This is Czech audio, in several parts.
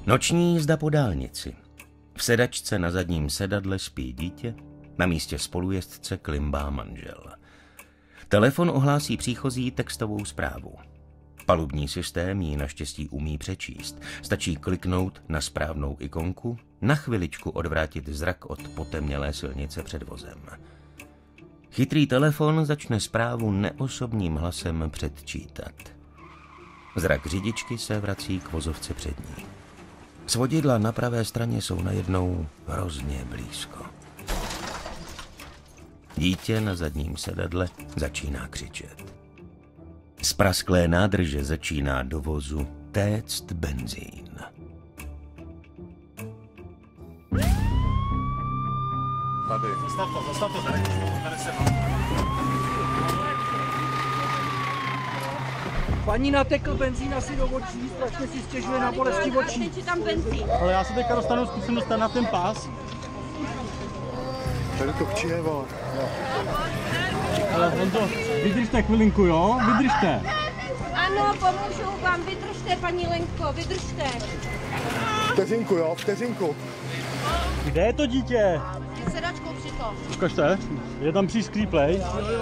Noční jízda po dálnici. V sedačce na zadním sedadle spí dítě, na místě spolujezdce klimbá manžel. Telefon ohlásí příchozí textovou zprávu. Palubní systém ji naštěstí umí přečíst. Stačí kliknout na správnou ikonku, na chviličku odvrátit zrak od potemnělé silnice před vozem. Chytrý telefon začne zprávu neosobním hlasem předčítat. Zrak řidičky se vrací k vozovce před ní. Svodidla na pravé straně jsou najednou hrozně blízko. Dítě na zadním sedadle začíná křičet. Z prasklé nádrže začíná do vozu téct benzín. Tady. Zastav to, tady se Paní natekl benzín asi do očí, strašně si stěžuje na bolesti očí. Tam benzín. Ale já se teďka dostanu, zkusím dostat na ten pás. Tady to kčije, vole. Ale Honzo, vydržte chvilinku, jo? Vydržte. Ano, pomůžu vám, vydržte, paní Lenko, vydržte. Vteřinku, jo, vteřinku. Kde je to dítě? Je sedačkou při to. Ukažte, je tam přískrý play.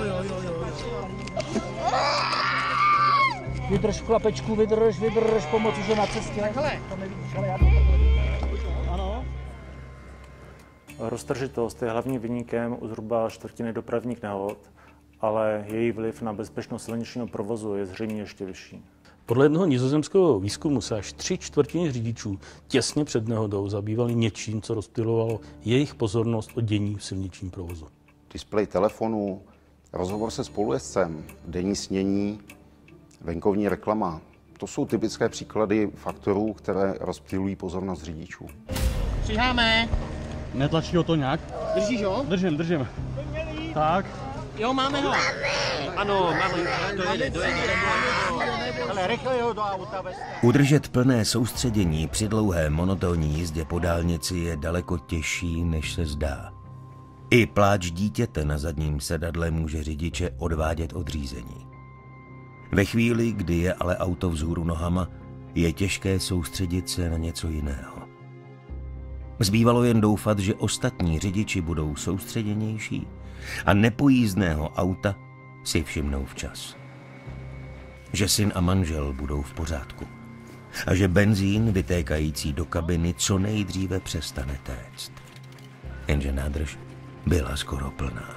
Vydrž chlapečku, vydrž, pomoc už je na cestě. Hele, to nevidíš, ale já to... Ano. Roztržitost je hlavním viníkem u zhruba čtvrtiny dopravních nehod, ale její vliv na bezpečnost silničního provozu je zřejmě ještě vyšší. Podle jednoho nizozemského výzkumu se až 3/4 řidičů těsně před nehodou zabývali něčím, co rozptylovalo jejich pozornost od dění v silničním provozu. Displej telefonu, rozhovor se spolujezdcem, denní snění, venkovní reklama. To jsou typické příklady faktorů, které rozptylují pozornost řidičů. Přiháme. Netlačí ho to nějak? Držíš ho? Držím. Tak. Jo, máme ho. Ano, máme. Dojede. Ale rychle ho do auta. Udržet plné soustředění při dlouhé monotónní jízdě po dálnici je daleko těžší, než se zdá. I pláč dítěte na zadním sedadle může řidiče odvádět od řízení. Ve chvíli, kdy je ale auto vzhůru nohama, je těžké soustředit se na něco jiného. Zbývalo jen doufat, že ostatní řidiči budou soustředěnější a nepojízdného auta si všimnou včas. Že syn a manžel budou v pořádku a že benzín vytékající do kabiny co nejdříve přestane téct. Jenže nádrž byla skoro plná.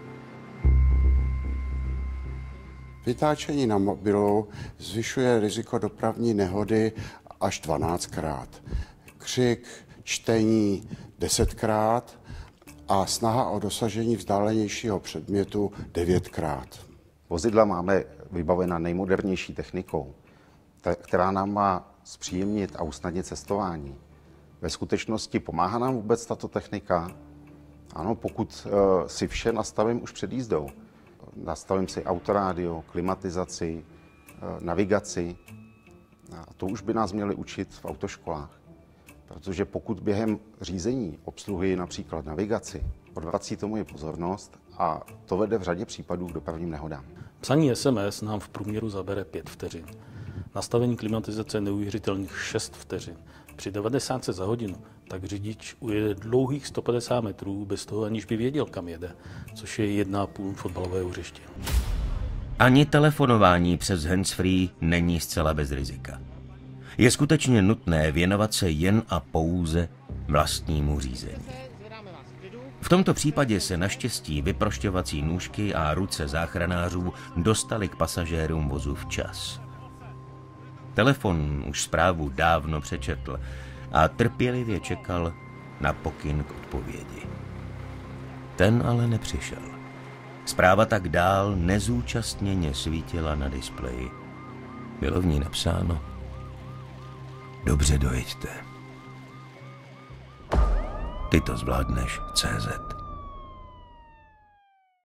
Vytáčení na mobilu zvyšuje riziko dopravní nehody až 12krát. Křik, čtení 10krát a snaha o dosažení vzdálenějšího předmětu 9krát. Vozidla máme vybavena nejmodernější technikou, která nám má zpříjemnit a usnadnit cestování. Ve skutečnosti pomáhá nám vůbec tato technika? Ano, pokud si vše nastavím už před jízdou. Nastavím si autorádio, klimatizaci, navigaci. A to už by nás měli učit v autoškolách. Protože pokud během řízení obsluhuji například navigaci, odvrací to moji pozornost a to vede v řadě případů k dopravním nehodám. Psaní SMS nám v průměru zabere 5 vteřin. Nastavení klimatizace neuvěřitelných 6 vteřin. Při 90 za hodinu tak řidič ujede dlouhých 150 metrů bez toho, aniž by věděl, kam jede, což je 1,5 fotbalového hřiště. Ani telefonování přes handsfree není zcela bez rizika. Je skutečně nutné věnovat se jen a pouze vlastnímu řízení. V tomto případě se naštěstí vyprošťovací nůžky a ruce záchranářů dostaly k pasažérům vozu včas. Telefon už zprávu dávno přečetl a trpělivě čekal na pokyn k odpovědi. Ten ale nepřišel. Zpráva tak dál nezúčastněně svítila na displeji. Bylo v ní napsáno: dobře dojeďte. Ty to zvládneš, CZ.